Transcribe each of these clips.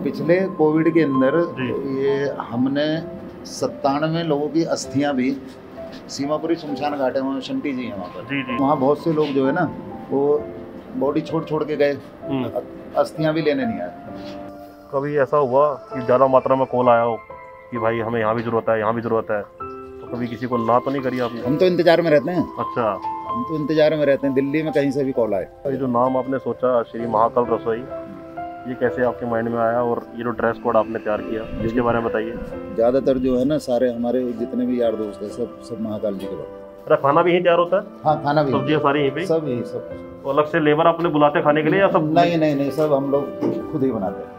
पिछले कोविड के अंदर ये हमने 97 लोगों की अस्थियां भी सीमापुरी शमशान घाट है, वहाँ शंटी जी हैं वहाँ पर, वहाँ बहुत से लोग जो है ना वो बॉडी छोड़ छोड़ के गए, अस्थियां भी लेने नहीं आए। कभी ऐसा हुआ कि ज़्यादा मात्रा में कॉल आया हो कि भाई हमें यहाँ भी ज़रूरत है, यहाँ भी ज़रूरत है, तो कभी किसी को ना तो नहीं करी आपने? हम तो इंतजार में रहते हैं। अच्छा, हम तो इंतजार में रहते हैं, दिल्ली में कहीं से भी कॉल आए। ये जो नाम आपने सोचा श्री महाकाल रसोई, ये कैसे आपके माइंड में आया, और ये जो ड्रेस कोड आपने तैयार किया इसके बारे में बताइए। ज़्यादातर जो है ना सारे हमारे जितने भी यार दोस्त हैं सब महाकाल जी के बाद। अरे खाना भी यहीं तैयार होता है? हाँ, खाना भी, सब्जियाँ सारी यहीं पे? सब यही, सब। तो अलग से लेबर आपने बुलाते खाने के लिए या सब? नहीं नहीं नहीं, सब हम लोग खुद ही बनाते हैं।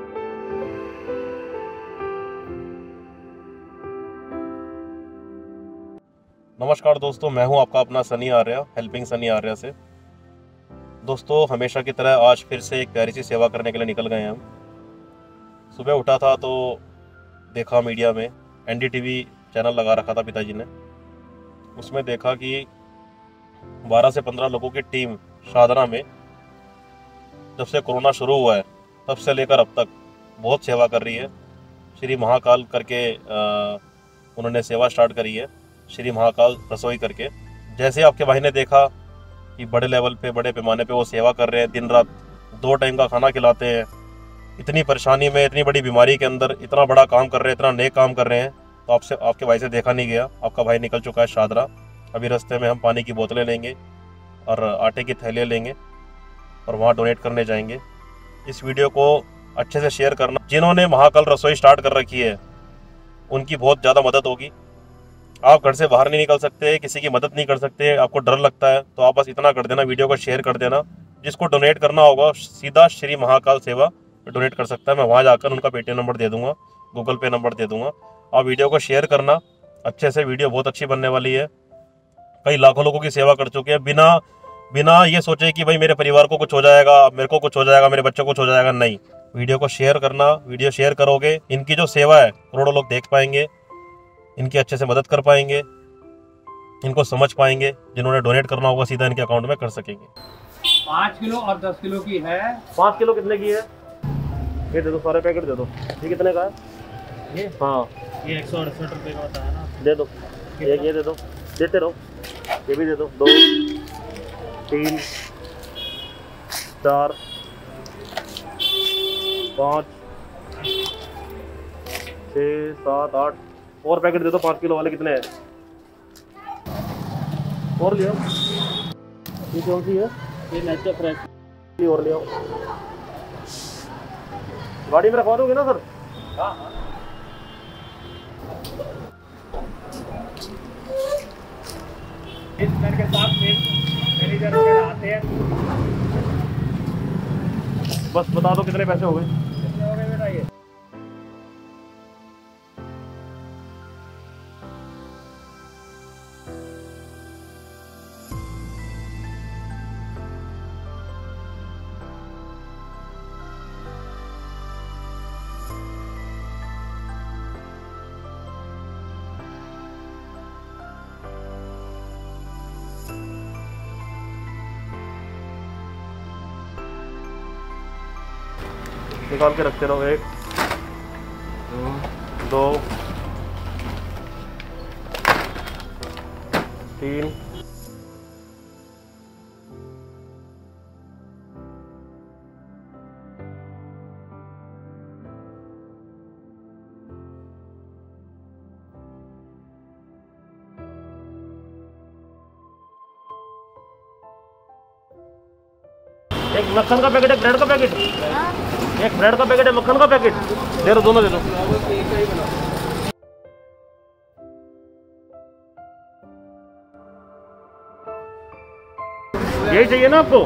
नमस्कार दोस्तों, मैं हूं आपका अपना सनी आर्या, हेल्पिंग सनी आर्या से। दोस्तों, हमेशा की तरह आज फिर से एक प्यारी सी सेवा करने के लिए निकल गए हैं हम। सुबह उठा था तो देखा मीडिया में, NDTV चैनल लगा रखा था पिताजी ने, उसमें देखा कि 12 से 15 लोगों की टीम शाहदरा में जब से कोरोना शुरू हुआ है तब से लेकर अब तक बहुत सेवा कर रही है। श्री महाकाल करके उन्होंने सेवा स्टार्ट करी है, श्री महाकाल रसोई करके। जैसे आपके भाई ने देखा कि बड़े लेवल पे, बड़े पैमाने पे वो सेवा कर रहे हैं, दिन रात 2 टाइम का खाना खिलाते हैं। इतनी परेशानी में, इतनी बड़ी बीमारी के अंदर इतना बड़ा काम कर रहे हैं, इतना नेक काम कर रहे हैं, तो आपके भाई से देखा नहीं गया। आपका भाई निकल चुका है शाहदरा। अभी रास्ते में हम पानी की बोतलें लेंगे और आटे की थैलियाँ लेंगे और वहाँ डोनेट करने जाएंगे। इस वीडियो को अच्छे से शेयर करना। जिन्होंने महाकाल रसोई स्टार्ट कर रखी है उनकी बहुत ज़्यादा मदद होगी। आप घर से बाहर नहीं निकल सकते, किसी की मदद नहीं कर सकते, आपको डर लगता है, तो आप बस इतना कर देना, वीडियो को शेयर कर देना। जिसको डोनेट करना होगा सीधा श्री महाकाल सेवा डोनेट कर सकता है। मैं वहाँ जाकर उनका पेटीएम नंबर दे दूंगा, गूगल पे नंबर दे दूंगा। आप वीडियो को शेयर करना अच्छे से, वीडियो बहुत अच्छी बनने वाली है। कई लाखों लोगों की सेवा कर चुके हैं बिना ये सोचे कि भाई मेरे परिवार को कुछ हो जाएगा, मेरे को कुछ हो जाएगा, मेरे बच्चों को कुछ हो जाएगा। नहीं, वीडियो को शेयर करना। वीडियो शेयर करोगे, इनकी जो सेवा है करोड़ों लोग देख पाएंगे, इनकी अच्छे से मदद कर पाएंगे, इनको समझ पाएंगे। जिन्होंने डोनेट करना होगा सीधा इनके अकाउंट में कर सकेंगे। 5 किलो और 10 किलो की है। 5 किलो कितने की है? ये दे दो, सारे पैकेट दे दो। ये कितने का है? ये हाँ, ये 168 रुपये का होता है ना। दे दो। ये दे दो, देते रहो। ये भी दे दो। 2 3 4 5 6 7 8 और पैकेट दे दो। 5 किलो वाले कितने हैं? और ले आओ। ये कौन सी है? ये नेचर फ्रेश। ये और ले आओ। गाड़ी में रखवा दोगे ना सर? हाँ हाँ। इस घर के साथ मैनेजर वगैरह आते हैं। बस बता दो कितने पैसे हो गए? कितने हो गए बेटा? ये निकाल के रखते रहो। 1 2 3 एक मक्खन का पैकेट, एक ब्रेड का पैकेट। एक ब्रेड का पैकेट है, मक्खन का पैकेट दे दो, दोनों दे दो। यही चाहिए ना आपको?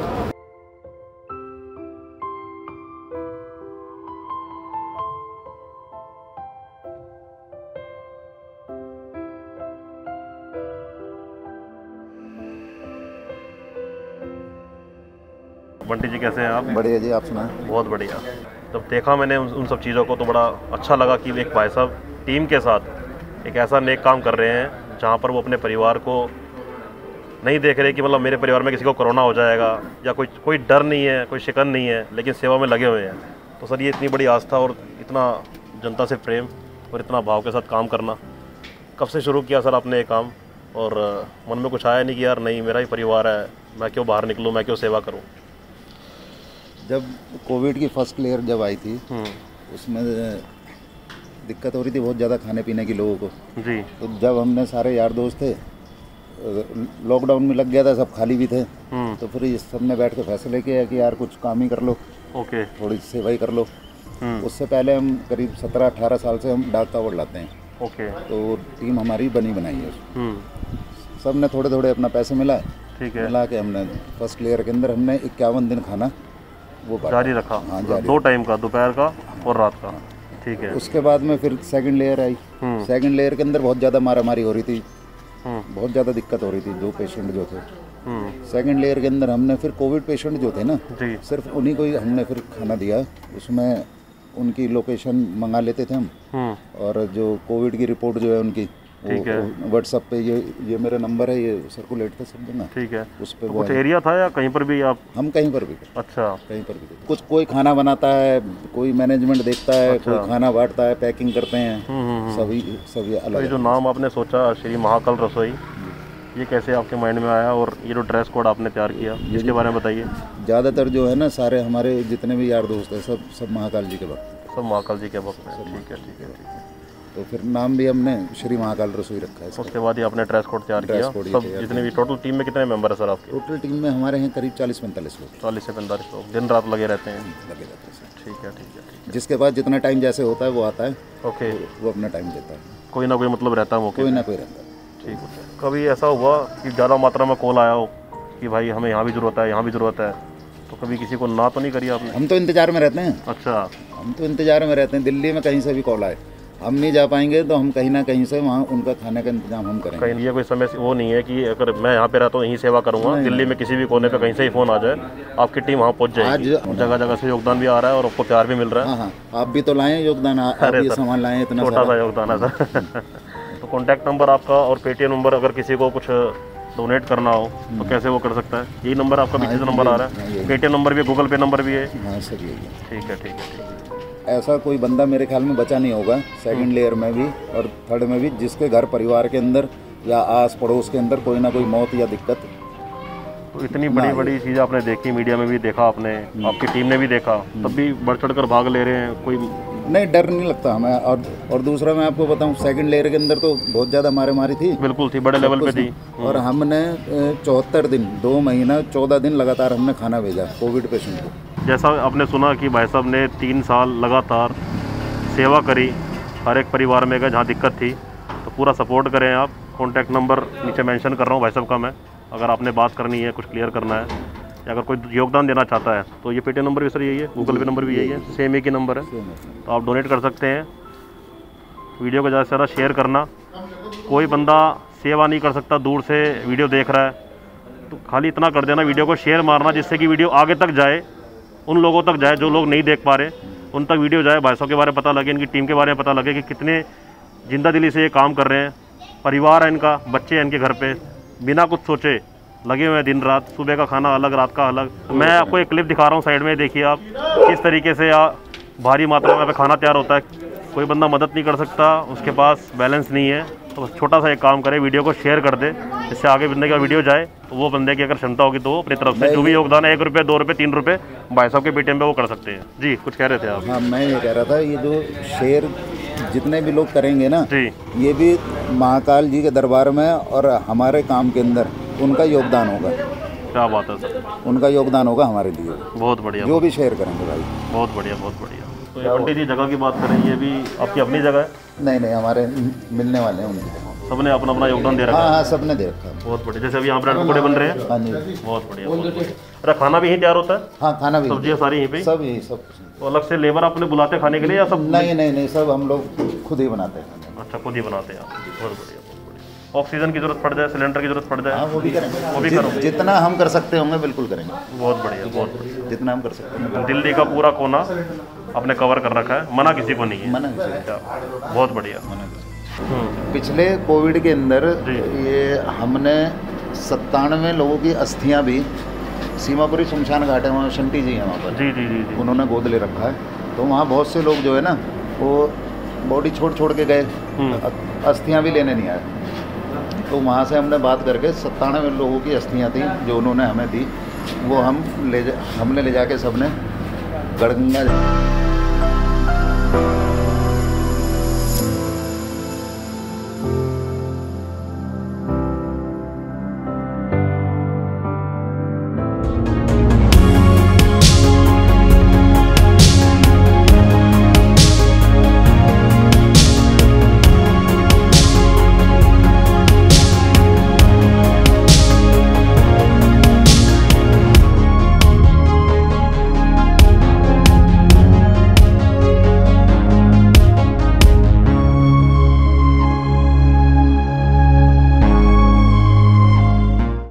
बंटी जी कैसे हैं आप? बढ़िया जी, आप सुनाएं? बहुत बढ़िया। जब देखा मैंने उन सब चीज़ों को तो बड़ा अच्छा लगा कि एक भाई साहब टीम के साथ एक ऐसा नेक काम कर रहे हैं जहाँ पर वो अपने परिवार को नहीं देख रहे कि मतलब मेरे परिवार में किसी को कोरोना हो जाएगा या कोई डर नहीं है, कोई शिकन नहीं है, लेकिन सेवा में लगे हुए हैं। तो सर ये इतनी बड़ी आस्था और इतना जनता से प्रेम और इतना भाव के साथ काम करना, कब से शुरू किया सर आपने ये काम? और मन में कुछ आया नहीं कि यार नहीं, मेरा ही परिवार है, मैं क्यों बाहर निकलूँ, मैं क्यों सेवा करूँ? जब कोविड की फर्स्ट लेयर जब आई थी उसमें दिक्कत हो रही थी बहुत ज़्यादा खाने पीने की लोगों को जी। तो जब हमने सारे यार दोस्त थे, लॉकडाउन में लग गया था, सब खाली भी थे, तो फिर इस सब ने बैठ के फैसले किया कि यार कुछ काम ही कर लो, ओके, थोड़ी सेवा ही कर लो। उससे पहले हम करीब 17-18 साल से हम डाक कावड़ लाते हैं, ओके, तो टीम हमारी बनी बनाई है। सब ने थोड़े थोड़े अपना पैसे मिला, ठीक है, मिला के हमने फर्स्ट लेयर के अंदर हमने 51 दिन खाना वो जारी रखा। हाँ, जारी 2 टाइम का, दोपहर का और रात का, ठीक है। उसके बाद में फिर सेकंड लेयर आई। सेकंड लेयर के अंदर बहुत ज़्यादा मारामारी हो रही थी, बहुत ज़्यादा दिक्कत हो रही थी, जो पेशेंट जो थे। सेकंड लेयर के अंदर हमने फिर कोविड पेशेंट जो थे ना जी, सिर्फ उन्हीं को ही हमने फिर खाना दिया। उसमें उनकी लोकेशन मंगा लेते थे हम, और जो कोविड की रिपोर्ट जो है उनकी व्हाट्सएप पे ये मेरा नंबर है, ये सर्कुलेट था सब जगह, ठीक है। उस पे तो कुछ एरिया था या कहीं पर भी आप? हम कहीं पर भी, अच्छा, कहीं पर भी कुछ, कोई खाना बनाता है, कोई मैनेजमेंट देखता है, अच्छा। कोई खाना बांटता है, पैकिंग करते हैं, सभी अलग। तो जो नाम आपने सोचा श्री महाकाल रसोई, ये कैसे आपके माइंड में आया? और ये जो ड्रेस कोड आपने तैयार किया, इसके बारे में बताइए। ज़्यादातर जो है ना सारे हमारे जितने भी यार दोस्त हैं सब महाकाल जी के भक्त, सब महाकाल जी के भक्त हैं, ठीक है, ठीक है, ठीक है। तो फिर नाम भी हमने श्री महाकाल रसोई रखा है। उसके बाद ये आपने ड्रेस कोड तैयार किया। सब जितने भी टोटल टीम में कितने मेंबर है सर आपके? टोटल टीम में हमारे हैं करीब 40-45 लोग। 40 से 45 लोग दिन रात लगे रहते हैं? लगे रहते हैं सर। ठीक है, ठीक है, ठीक है। जिसके पास जितना टाइम जैसे होता है वो आता है, ओके, वो अपना टाइम देता है। कोई ना कोई मतलब रहता है मौके, कोई ना कोई रहता है। ठीक है। कभी ऐसा हुआ कि ज़्यादा मात्रा में कॉल आया हो कि भाई हमें यहाँ भी ज़रूरत है, यहाँ भी ज़रूरत है, तो कभी किसी को ना तो नहीं करी आपने? हम तो इंतजार में रहते हैं। अच्छा, हम तो इंतजार में रहते हैं। दिल्ली में कहीं से भी कॉल आए, हम नहीं जा पाएंगे तो हम कहीं ना कहीं से वहाँ उनका खाने का इंतजाम हम करेंगे। कहीं ये कोई समय वो नहीं है कि अगर मैं यहाँ पे रहता हूँ यहीं सेवा करूँगा, दिल्ली में किसी भी कोने पे कहीं से ही फ़ोन आ जाए, आपकी टीम वहाँ पहुँच जाएगी। जगह जगह से योगदान भी आ रहा है और आपको प्यार भी मिल रहा है। हाँ, आप भी तो लाएँ योगदान, आप ये सामान लाएँ, इतना छोटा सा योगदान है सर। तो कॉन्टैक्ट नंबर आपका और पेटीएम नंबर, अगर किसी को कुछ डोनेट करना हो तो कैसे वो कर सकता है? यही नंबर आपका पीछे से नंबर आ रहा है, पेटीएम नंबर भी, गूगल पे नंबर भी है? हाँ सर, यही है। ठीक है, ठीक है, ठीक है। ऐसा कोई बंदा मेरे ख्याल में बचा नहीं होगा सेकंड लेयर में भी और थर्ड में भी, जिसके घर परिवार के अंदर या आस पड़ोस के अंदर कोई ना कोई मौत या दिक्कत। तो इतनी बड़ी बड़ी चीज़ आपने देखी, मीडिया में भी देखा आपने, आपकी टीम ने भी देखा, तब भी बढ़ चढ़ कर भाग ले रहे हैं, कोई नहीं डर नहीं लगता हमें। और दूसरा मैं आपको बताऊं, सेकंड लेयर के अंदर तो बहुत ज़्यादा मारी थी, बिल्कुल थी, बड़े लेवल पे थी। और हमने 74 दिन 2 महीना 14 दिन लगातार हमने खाना भेजा कोविड पेशेंट को। जैसा आपने सुना कि भाई साहब ने 3 साल लगातार सेवा करी, हर एक परिवार में गए जहाँ दिक्कत थी, तो पूरा सपोर्ट करें आप। कॉन्टैक्ट नंबर नीचे मेंशन कर रहा हूँ भाई साहब का मैं, अगर आपने बात करनी है, कुछ क्लियर करना है, या अगर कोई योगदान देना चाहता है तो ये पेटीएम नंबर भी सर यही है, गूगल पे नंबर भी यही है, सेम एक ही नंबर है, तो आप डोनेट कर सकते हैं। वीडियो को ज़्यादा से ज़्यादा शेयर करना। कोई बंदा सेवा नहीं कर सकता, दूर से वीडियो देख रहा है तो खाली इतना कर देना, वीडियो को शेयर मारना, जिससे कि वीडियो आगे तक जाए, उन लोगों तक जाए जो लोग नहीं देख पा रहे, उन तक वीडियो जाए, भाई साहब के बारे में पता लगे, इनकी टीम के बारे में पता लगे कि कितने जिंदा दिली से ये काम कर रहे हैं। परिवार है इनका, बच्चे हैं इनके घर पे, बिना कुछ सोचे लगे हुए हैं दिन रात, सुबह का खाना अलग, रात का अलग। मैं आपको एक क्लिप दिखा रहा हूँ साइड में, देखिए आप किस तरीके से भारी मात्रा में खाना तैयार होता है। कोई बंदा मदद नहीं कर सकता, उसके पास बैलेंस नहीं है, तो बस छोटा सा एक काम करे, वीडियो को शेयर कर दे, जिससे आगे बंदे का वीडियो जाए, तो वो बंदे की अगर क्षमता होगी तो वो अपनी तरफ से जो भी योगदान है, 1 रुपये, 2 रुपये, 3 रुपये भाई साहब के पेटीएम पे वो कर सकते हैं। जी कुछ कह रहे थे आप? हाँ, मैं ये कह रहा था, ये जो शेयर जितने भी लोग करेंगे ना जी, ये भी महाकाल जी के दरबार में और हमारे काम के अंदर उनका योगदान होगा। क्या बात है सर, उनका योगदान होगा हमारे लिए। बहुत बढ़िया, जो भी शेयर करेंगे भाई, बहुत बढ़िया, बहुत बढ़िया। तो ये पंडित जी जगह की बात करें, ये भी आपकी अपनी जगह है? नहीं, हमारे मिलने वाले हैं उनके, सबने अपना अपना योगदान दे रखा है? हाँ, सबने दे रखा है। बहुत बढ़िया। जैसे अभी यहाँ ब्रेड पकौड़े बन रहे हैं? हाँ जी, बहुत बढ़िया, बहुत बढ़िया। अरे खाना भी यहीं तैयार होता है? हाँ, खाना भी, सब्जियाँ सारी यहीं पे? सब यही, सब। तो अलग से लेबर आपने बुलाते खाने के लिए या सब? नहीं, सब हम लोग खुद ही बनाते हैं। अच्छा, खुद ही बनाते हैं आप, बहुत बढ़िया, बहुत बढ़िया। ऑक्सीजन की जरूरत पड़ जाए, सिलेंडर की जरूरत पड़ जाए? हाँ, वो भी करेंगे, वो भी करोगे? जितना हम कर सकते होंगे बिल्कुल करेंगे। बहुत बढ़िया, बहुत बढ़िया। जितना हम कर सकते हैं। दिल्ली का पूरा कोना आपने कवर कर रखा है, मना किसी को नहीं है? मना किसी को, बहुत बढ़िया। पिछले कोविड के अंदर ये हमने 97 लोगों की अस्थियां भी सीमापुरी शमशान घाट है, वहाँ शंटी जी हैं वहाँ पर, जी, उन्होंने उन्होंने गोद ले रखा है। तो वहाँ बहुत से लोग जो है ना वो बॉडी छोड़ के गए, अस्थियाँ भी लेने नहीं आए। तो वहाँ से हमने बात करके 97 लोगों की अस्थियाँ थी जो उन्होंने हमें दी, वो हमने ले जाके सबने गढ़गंगा